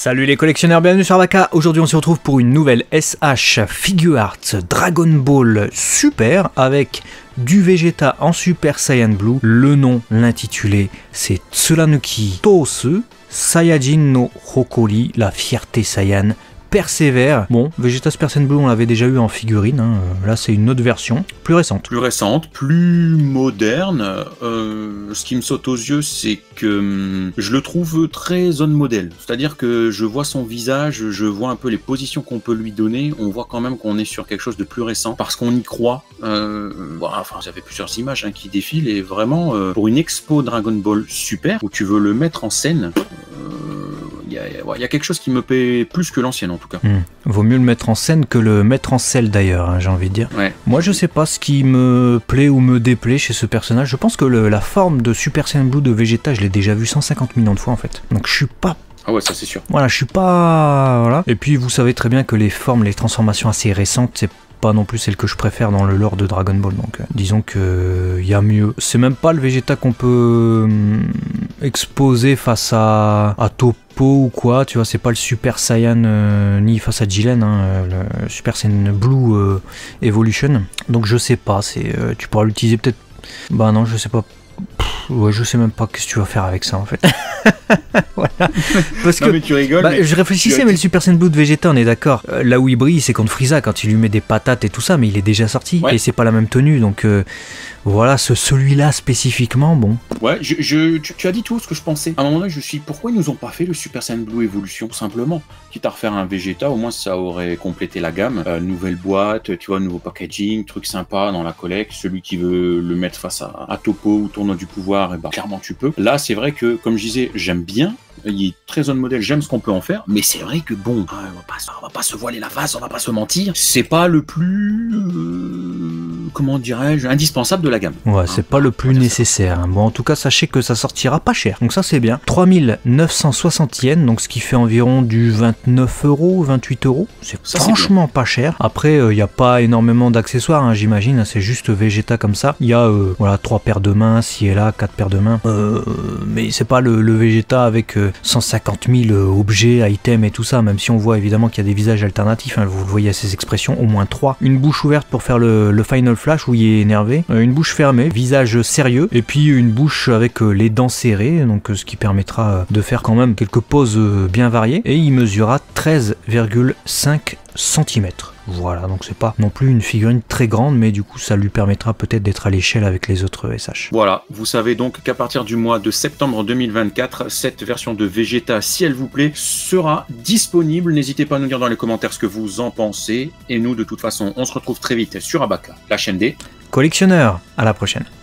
Salut les collectionneurs, bienvenue sur Abaka. Aujourd'hui on se retrouve pour une nouvelle SH Figuarts Dragon Ball Super avec du Vegeta en Super Saiyan Blue. Le nom, l'intitulé, c'est Tsurunuki Tosu Saiyajin no Hokori, la fierté Saiyan persévère. Bon, Vegeta Super Saiyan Blue on l'avait déjà eu en figurine, hein. Là c'est une autre version, plus récente. Plus récente, plus moderne. Ce qui me saute aux yeux, c'est que je le trouve très on model. C'est-à-dire que je vois son visage, je vois un peu les positions qu'on peut lui donner. On voit quand même qu'on est sur quelque chose de plus récent parce qu'on y croit. Voilà, enfin, j'avais plusieurs images qui défilent et vraiment pour une expo Dragon Ball Super où tu veux le mettre en scène. Il y a quelque chose qui me plaît plus que l'ancienne en tout cas. Vaut mieux le mettre en scène que le mettre en selle d'ailleurs, hein, j'ai envie de dire. Ouais. Moi je sais pas ce qui me plaît ou me déplaît chez ce personnage. Je pense que la forme de Super Saiyan Blue de Vegeta, je l'ai déjà vu 150 millions de fois en fait. Donc je suis pas... Ah ouais, ça c'est sûr. Voilà, je suis pas... Voilà. Et puis vous savez très bien que les formes, les transformations assez récentes, c'est pas non plus celle que je préfère dans le lore de Dragon Ball, donc disons que y a mieux. C'est même pas le Vegeta qu'on peut exposer face à Toppo ou quoi, tu vois, c'est pas le Super Saiyan ni face à Jiren, hein, le Super Saiyan Blue Evolution, donc je sais pas, tu pourras l'utiliser peut-être, bah non je sais pas. Ouais, je sais même pas qu'est-ce que tu vas faire avec ça en fait. Voilà. Parce que non, mais tu rigoles, mais je réfléchissais, mais le Super Saiyan Blue de Vegeta, on est d'accord. Là où il brille, c'est contre Frieza quand il lui met des patates et tout ça, mais il est déjà sorti et c'est pas la même tenue, donc voilà, celui-là spécifiquement, bon. Ouais, tu as dit tout ce que je pensais. À un moment donné, je me suis dit, pourquoi ils nous ont pas fait le Super Saiyan Blue Evolution, simplement. Quitte à refaire un Vegeta, au moins ça aurait complété la gamme. Nouvelle boîte, tu vois, nouveau packaging, truc sympa dans la collecte. Celui qui veut le mettre face à Toppo ou Tournoi du Pouvoir, et bah, clairement tu peux. Là, c'est vrai que, comme je disais, j'aime bien. Il est très on modèle, j'aime ce qu'on peut en faire, mais c'est vrai que bon, on va pas se voiler la face, on va pas se mentir, c'est pas le plus, comment dirais-je, indispensable de la gamme. Ouais, c'est pas le plus nécessaire. Hein. Bon, en tout cas, sachez que ça sortira pas cher, donc ça c'est bien. 3960 yens, donc ce qui fait environ du 29 €, 28 €. C'est franchement pas cher. Après, il n'y a pas énormément d'accessoires, hein, j'imagine, c'est juste Vegeta comme ça. Il y a voilà, 3 paires de mains, ci et là, 4 paires de mains, mais c'est pas le Vegeta avec 150 000 objets, items et tout ça, même si on voit évidemment qu'il y a des visages alternatifs, hein, vous le voyez à ces expressions, au moins 3. Une bouche ouverte pour faire le Final Flash où il est énervé, une bouche fermée, visage sérieux, et puis une bouche avec les dents serrées, donc ce qui permettra de faire quand même quelques poses bien variées, et il mesurera 13,5 cm. Voilà, donc c'est pas non plus une figurine très grande, mais du coup ça lui permettra peut-être d'être à l'échelle avec les autres SH. Voilà, vous savez donc qu'à partir du mois de septembre 2024, cette version de Vegeta, si elle vous plaît, sera disponible. N'hésitez pas à nous dire dans les commentaires ce que vous en pensez. Et nous, de toute façon, on se retrouve très vite sur Abaka, la chaîne des collectionneurs. À la prochaine.